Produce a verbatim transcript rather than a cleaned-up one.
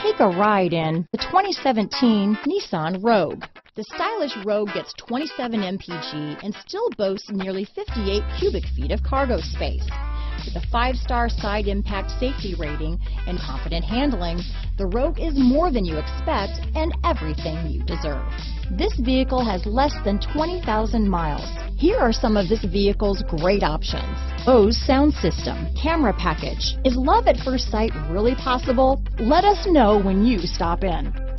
Take a ride in the twenty seventeen Nissan Rogue. The stylish Rogue gets twenty-seven M P G and still boasts nearly fifty-eight cubic feet of cargo space. With a five-star side impact safety rating and confident handling, the Rogue is more than you expect and everything you deserve. This vehicle has less than twenty thousand miles. Here are some of this vehicle's great options: Bose sound system, camera package. Is love at first sight really possible? Let us know when you stop in.